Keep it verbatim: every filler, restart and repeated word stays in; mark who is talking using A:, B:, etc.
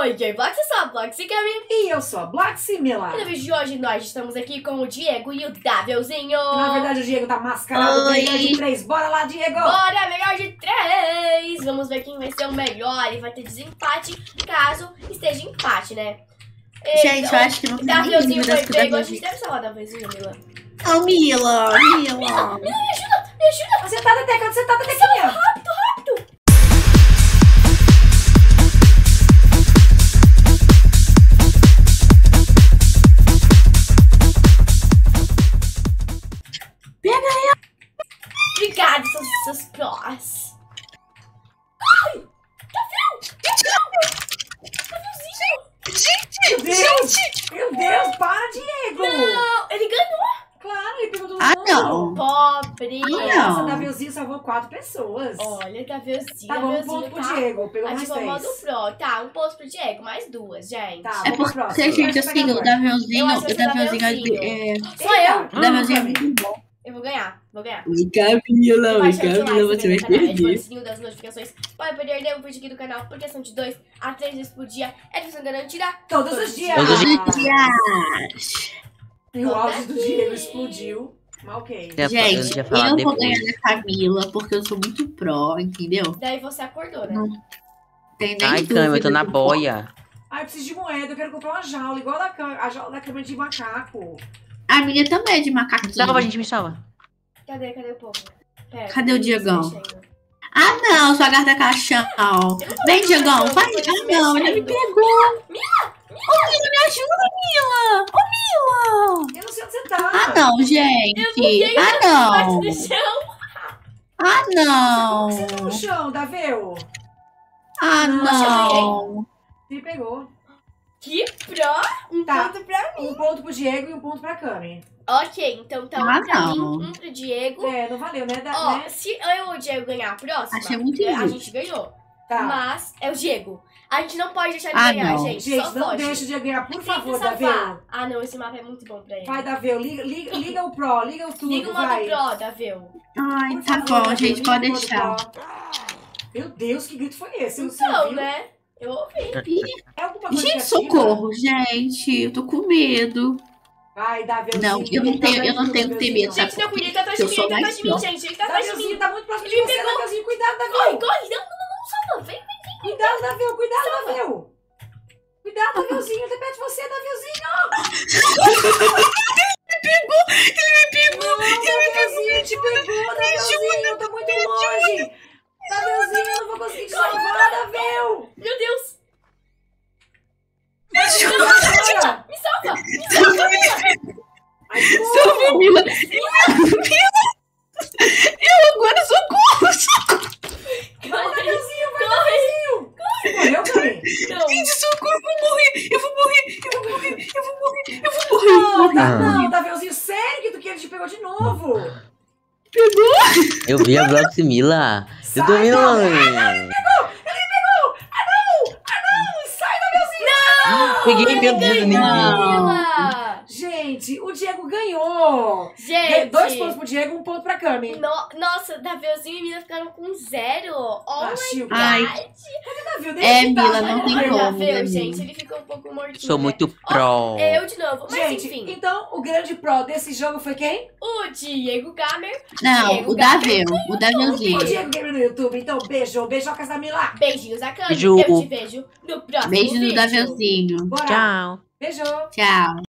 A: Oi, J-Blox, eu sou a Blox e Kami.
B: E eu sou a Blox e Mila.
A: E no vídeo de hoje nós estamos aqui com o Diego e o Davelzinho.
B: Na verdade o Diego tá mascarado,
C: Oi.
B: melhor de três. Bora lá, Diego!
A: Bora, melhor de três! Vamos ver quem vai ser o melhor e vai ter desempate caso esteja empate, né?
C: Gente, eu acho que não tem nem
A: Davelzinho
C: dúvidas
A: foi
C: que o
A: pego, a
C: Davelzinho...
A: gente deve salvar o Davelzinho, Mila.
C: Oh, Mila, Mila.
A: Me ajuda, me ajuda!
B: Você tá na tecla, você tá na tecla.
A: Rápido, rápido!
C: Pega ela.
A: Obrigada, seus, seus prós. Ai!
C: Gente,
B: Meu Deus! Meu Deus, para, Diego!
A: Não, ele ganhou!
B: Claro, ele pegou todo
C: Ah,
B: mundo.
C: não.
A: Pobre!
C: Ah,
B: Nossa,
C: não.
B: Davelzinho salvou quatro pessoas.
A: Olha, Davelzinho,
B: Tá bom, um
A: Davelzinho,
B: ponto pro
A: tá?
B: Diego. Pegou mais
A: Ativou o modo
B: três.
A: pro. Tá, um ponto pro Diego, mais duas, gente.
B: Tá,
C: É
B: vamos pro
C: porque,
B: próximo.
C: gente, assim, o Davelzinho,
A: Eu acho que
C: o
A: vai ser
C: Davelzinho, é...
A: Sou eu.
C: O Davelzinho é muito bom.
A: Eu vou ganhar, vou ganhar.
C: Oi, Camila, oi,
A: Baixa o like,
C: Camila,
A: se
C: você vai
A: inscreve no canal, ativa o
C: perder.
A: sininho das notificações para perder um vídeo aqui do canal, porque são de dois a três vezes por dia. É diversão garantida.
B: Todos os dias.
C: Todos os
B: Ah,
C: dias.
B: E o áudio do Diego explodiu. Mas ok.
D: Já- eu
C: Gente,
D: ia falar
C: eu vou
D: depois.
C: ganhar da Camila, porque eu sou muito pró, entendeu?
A: Daí você acordou, né?
C: Não. Tem nem
D: Ai,
C: dúvida.
D: Cami, eu tô na
C: que-
D: boia.
B: Ah, eu preciso de moeda. Eu quero comprar uma jaula, igual a, da cam- a jaula da cama de macaco.
C: A minha também é de
D: Me
C: macaquinho.
D: salva, gente, me salva.
A: Cadê, cadê o povo? Pera,
C: Cadê o
A: eles
C: Diegão?
A: se mexendo.
C: Ah, não, sua gata caixão. Vem, Diegão, vai.
A: Tô
C: Ah, não, ele me
A: mexendo.
C: pegou. Ô, Mila, me ajuda, Mila. Ô, Mila.
B: Eu não sei onde você tá.
C: Ah, não, gente.
A: Eu buguei
C: Ah,
A: Bate
C: não.
A: no chão.
C: Ah,
B: Como
C: não.
B: você tá no chão, Davel?
C: Ah, não.
B: Você pegou.
A: Que pró. Um
B: Tá.
A: ponto pra mim.
B: Um ponto pro Diego e um ponto pra Cami.
A: Ok, então tá um
C: Ah,
A: pra mim,
C: não.
A: um pro Diego.
B: É, não valeu, né? Da,
A: Ó,
B: né?
A: se eu ou o Diego ganhar a próxima,
C: Achei muito
A: a
C: injusto.
A: gente ganhou.
B: Tá.
A: Mas é o Diego. A gente não pode deixar ele
C: Ah,
A: ganhar,
C: não.
A: gente.
B: Gente,
A: Só
B: não
A: pode.
B: deixa o Diego ganhar, por
A: Tem que
B: favor,
A: salvar.
B: Davel.
A: Ah, não, esse mapa é muito bom pra ele.
B: Vai, Davel, liga, liga, liga o Pro, liga o tudo,
A: Liga o modo
B: vai.
A: Pro, Davel.
C: Ai,
B: Por
C: tá
B: favor,
C: bom,
B: Davel,
C: gente,
B: liga
C: pode
B: o modo
C: deixar.
B: Pro. Meu Deus, que grito foi esse? Você
A: Então,
B: ouviu?
A: né? Eu ouvi.
B: É alguma coisa
C: Gente,
B: negativa?
C: socorro, gente. Eu tô com medo.
B: Vai, Davelzinho.
C: Não, eu não
B: Tá
C: tenho- eu não
B: vendo,
C: tenho que ter medo,
B: Davelzinho?
C: sabe?
A: Gente, não, cuida, ele tá atrás de
C: Eu
A: mim,
C: sou
A: ele tá atrás
C: mais
A: de mim,
C: pró.
A: gente. Ele tá atrás de mim.
B: Davelzinho tá muito próximo de
A: Ele
B: você,
A: pegou.
B: Davelzinho. Cuidado,
A: Corre,
B: Davel.
A: corre. Não, não, não, não, salva. Vem, vem.
B: Cuidado, Davel, cuidado, Davel. Cuidado, Davelzinho, ele tá perto de você, Davelzinho.
C: Ele me pegou,
B: Não, Davelzinho, te pegou, Davelzinho, eu tô muito longe. Davelzinho, eu não vou conseguir te salvar, Davel.
A: Meu Deus.
B: Me ajuda.
A: Me salva. Me salva, Mila.
B: Ai, que bom.
C: Salve, Mila. Mila. Eu agora socorro, socorro.
B: Vai,
A: Corre.
B: Davelzinho, vai,
A: Corre.
B: Davelzinho. Você morreu, Cami?
A: Não.
C: Gente, socorro, eu vou morrer. Eu vou morrer, eu vou morrer, eu vou morrer, eu vou morrer.
B: Não, tá,
D: Ah.
B: não, Davelzinho, sério que tu que ele te pegou de novo?
D: Eu vi a Blox Mila. Eu tô
B: Sai,
D: vendo,
B: Davel.
D: mãe.
B: Sai, Davelzinho.
D: Peguei, meu Deus, eu nem vi.
A: Mila.
B: Gente, o Diego ganhou.
A: Gente.
B: Dois pontos pro Diego, um ponto pra Cami.
A: No- Nossa, Davelzinho e Mila ficaram com zero. Oh
B: Ah,
A: my
B: Chico.
C: Ai.
A: God.
B: Davel,
C: É,
B: deixa eu
C: Mila,
B: dar,
C: não
B: né?
C: tem
A: Olha,
C: como,
A: Davel,
C: né,
A: gente,
C: Mila?
A: ele ficou um pouco mortinho.
D: Sou
A: né?
D: muito pró.
A: Eu de novo, mas
B: Gente,
A: enfim.
B: então o grande pro desse jogo foi quem?
A: O Diego Gamer.
C: Não,
A: Diego
C: o Davel, o Davelzinho.
B: O Diego Gamer no YouTube. Então, beijo. Beijocas da Mila.
A: Beijinhos a Cami.
D: Beijo.
A: Eu te vejo no próximo
C: Beijo
A: vídeo.
C: no Davelzinho.
B: Bora.
D: Tchau.
B: Beijo.
C: Tchau.